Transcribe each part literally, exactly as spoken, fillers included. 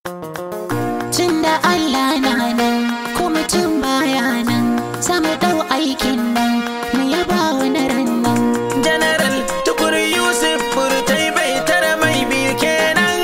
Tunda Allah na nan ko mutum baya nan, sama dau aikin nan mu yaba wani ran nan. General Tukur Yusuf Burtai bai tara mai biyu kenan.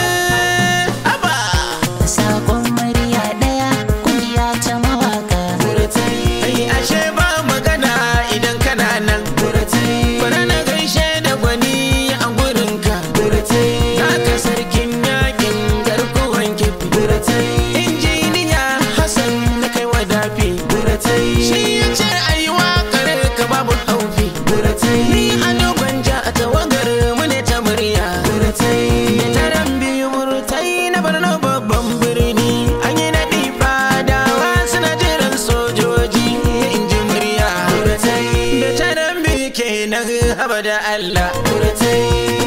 Aba Sakon murya daya kungiya ta mawaka. Burtai ai ashe ba magana idan kana nan. Burtai bara na gaishe da gwani a gurinka. Burtai naka sarkin yakin garkuwan kifi. Burtai injiniya Hassan na kai wadafi. Burtai shi ya ce ayi waƙar ka babu haufi. Burtai ni a dogon ja a tawagar mu ne ta murya. Burtai da taron biyu Burtai na Borno babban birni. An yi naɗi fadawa suna jiran sojoji in ji murya. Burtai da taron biyu kenan haba da Allah. Burtai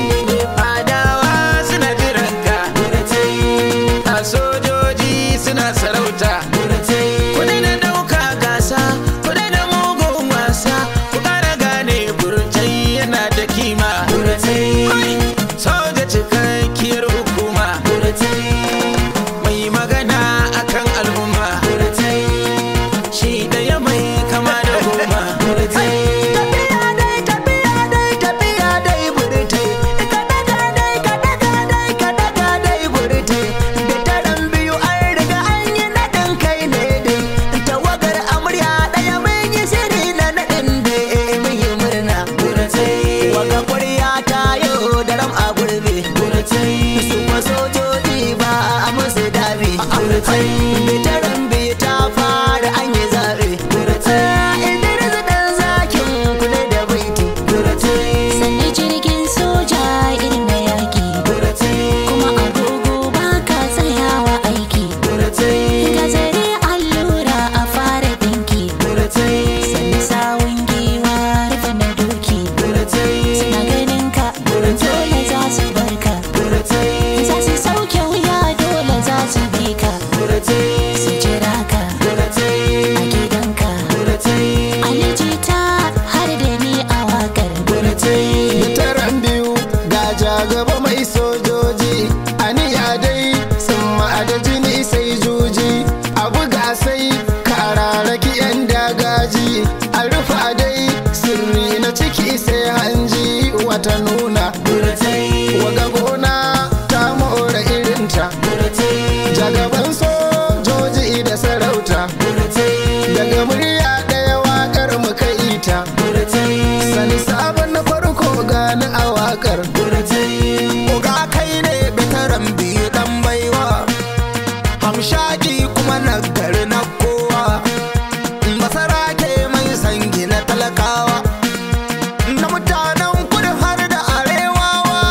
fadawa suna jiran ka. Burtai a sojoji suna sarauta. Burtai kudai na ɗauka gasa kudai na mugun wasa ku ƙara gane Burtai yana da kima. Burtai soja cikakkiyar hukuma. Burtai mai magana akan al'umma. Burtai shi ɗaya mai kama da goma. Burtai Tafiya dai, tafiya dai, tafiya dai Burtai. Ka daga dai, ka daga dai, ka daga dai Burtai. Da taron biyu an riga an yi naɗin kai ne dai. Tawagar amarya ɗaya mun yi shiri na naɗin dai mun yi murna. Burtai Waga ƙwarya ta yau da ram a gurbe. Burtai Su ma sojoji ba a musu dabi. Burtai Da taron biyu ta fara an yi zaɓe. Idris ɗan zakin kula da baiti. Sanni jirgin soja irin na yaƙi, kuma agogo ba ka tsayawa aiki. Ga zare allura a fara ɗinki, sanni sawun giwa rufe na doki. Suna ganin ka dole za su barka, za su sauke wuya dole za su bi ka, su jira ka a gidanka. Alijita har da ni a waƙar. Taron biyu ga jagaba mai sojoji, aniya dai sun ma'ada jini sai juji, a buga sai kararraki yan dagaji, a rufa dai sirri na ciki sai hanji wata nuna. Waga gona ta more irinta, jagaban sojoji da sarauta, daga murya ɗaya waƙar muka ita. Sani sabon na farko gani a wakar. Uga kai ne bitaran biyu dan baiwa, hamshaki kuma nagari na kowa, masara ke mai sangi na talakawa, na mutanen kudu har da arewawa.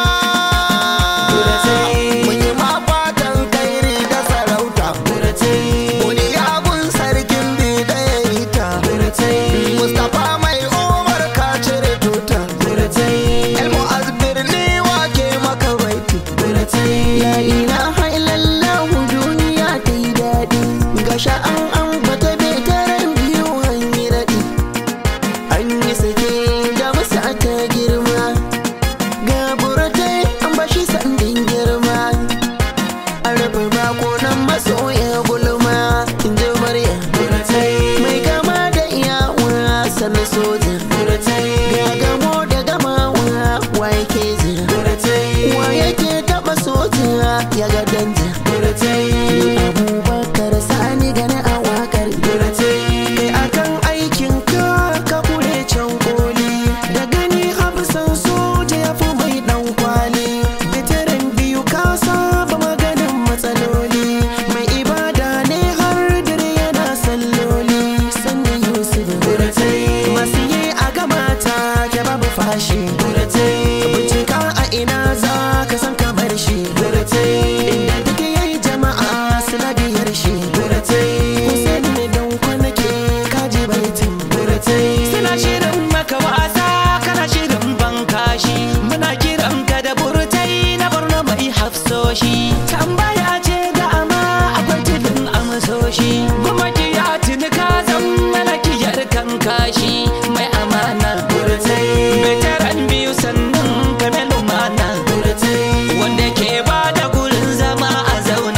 Mun yi ma fatan kairi da sarauta, wani yagun sarkin bi ɗaya ita. Mustapha mai umar ka cire tuta, ilmu azbirni wake maka baiti. La ilaha illallah duniya ta yi daɗi, ga sha'an an bata betaran biyu an yi daɗi. An yi sake da masa ta girma, ga Burtai an bashi sandin girma. An rabe bakonan masoya gulma, in ji Maryam. Mai kama da iyawa sannan soja, ga gamo da gamawa wa yake zira, wa yake taɓa soja ya ga danja. Abubakar Sani gane a wakar. Kai akan aikin ka ka kure can koli, da gani hafsan soja ya fi mai ɗan kwali. Bitirin biyu ka saba maganin matsaloli, mai ibada ne har dare yana salloli. Sannan Yusuf masu yi a gabata ke babu fashi, bincika a ina za ka san kamar shi. Inda duk yayi jama'a suna biyar shi, Hussein ne don kwanake kaji baitin. suna shirin maka wasa kana shirin bankashi. Muna kiran ka da Burtai na Borno mai hafsoshi. Tambaya ce ga ama akwai tilin amsoshi. Gwamnati ya tuni ka zan mana kiyar kan kashi. Mai amana Burtai, betaran biyu sannan kamar lumana. Wanda ke ba da gurin zama a zauna.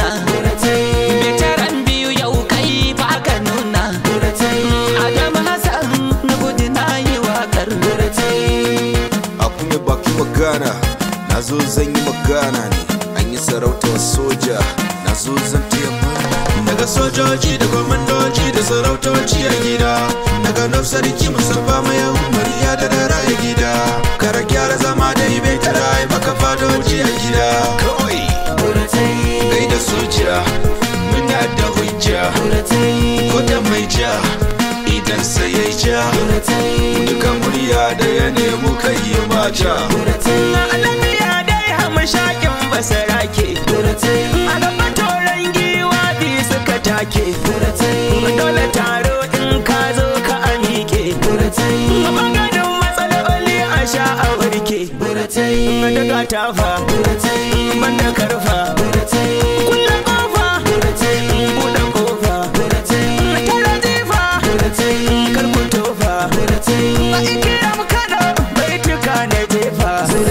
sarautar soja na zo zan tiyamma. Daga sojoji da kwamandoji da sarautoci a gida, daga nuf sarki musamman mai umariya da da raya gida. Kara gyara zama da ibe ta rai maka fadoji a gida. Kawai gai da soja muna da hujja, ko da mai ja idan sai ya ja, duka murya da ya nemu kai yi mata. Alabiya dai hamashakin basarake, a gaba toron giwa bi suka take. Dole taro in ka zo ka amike, maganin matsaloli a sha a warke. Daga tafa banda karfa, kulle kofa buɗe kofa, tara jifa karku tofa, a ikiram kada baituka na jefa.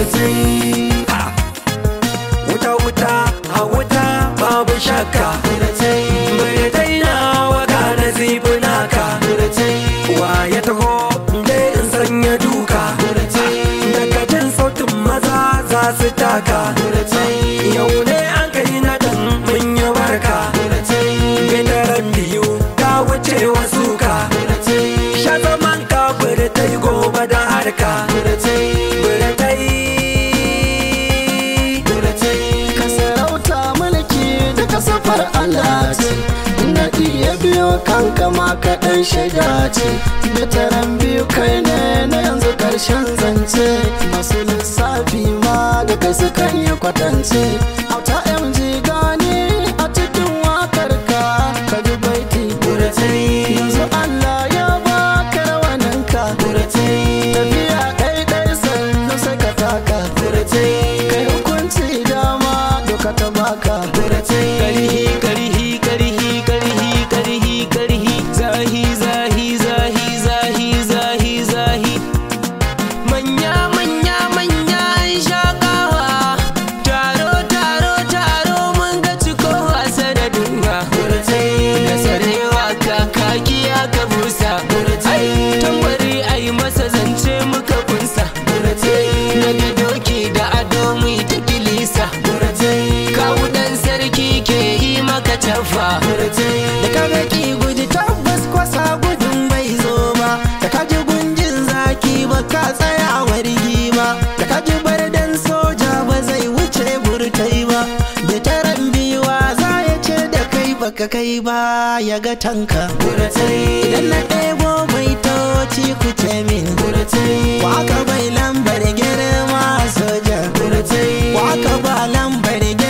Wuta wuta a wuta babu shakka, bai daina waka na zibinaka. Wa ya taho dai in sanya duka, daga jin sautin maza za su taka. Yau ne an kai na dan mun yi barka, bitaran biyu ta wuce wasu ka. Sha zaman ka burtai gobe da harka, burtai. Ka sarauta mulki duka safar Allah ce, inda iya biyo kanka ma kaɗan shiga ce. Bitaran biyu kai ne na yanzu ƙarshen zance, masu lissafi ma da kai sukan yi kwatance. Auta M G gani a cikin wakar ka, ka ji baiti yanzu Allah ya baka rawaninka. Tafiya ɗaiɗai sannu sai ka taka, kai hukunci dama doka ta baka. Karhi karhi karhi karhi karhi karhi, zahi zahi zahi zahi zahi zahi. Manya manya manya an shakawa, taro taro taro mun ga ciko wasa da dunga. Da sarewa kakaki aka busa, ai tambari ai masa zance muka kunsa. Daga doki da ado mu ta kilisa, kawu dan sarki ke yi maka tafa. Da kaga ki guji tabbas kwasa gudun bai zo ba, da kaji gunjin zaki ba ka tsaya wargi ba, da kaji bardan soja ba zai wuce burtai ba. Da taran biyuwa za ya ce da kai baka kai ba ya ga tanka. Idan na ɗebo baitoci ku ce min, waka bai lambar girma soja, waka ba lambar girma